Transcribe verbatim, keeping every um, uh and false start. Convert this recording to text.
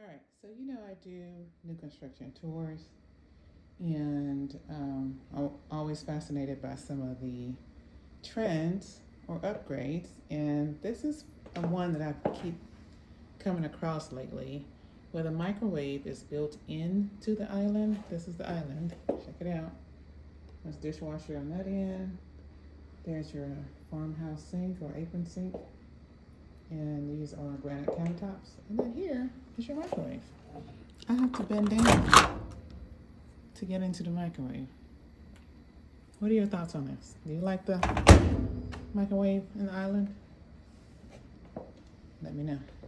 All right, so you know I do new construction tours, and um, I'm always fascinated by some of the trends or upgrades, and this is a one that I keep coming across lately, where the microwave is built into the island. This is the island. Check it out. There's dishwasher on that end. There's your farmhouse sink or apron sink. And these are granite countertops. And then here is your microwave. I have to bend down to get into the microwave. What are your thoughts on this? Do you like the microwave in the island? Let me know.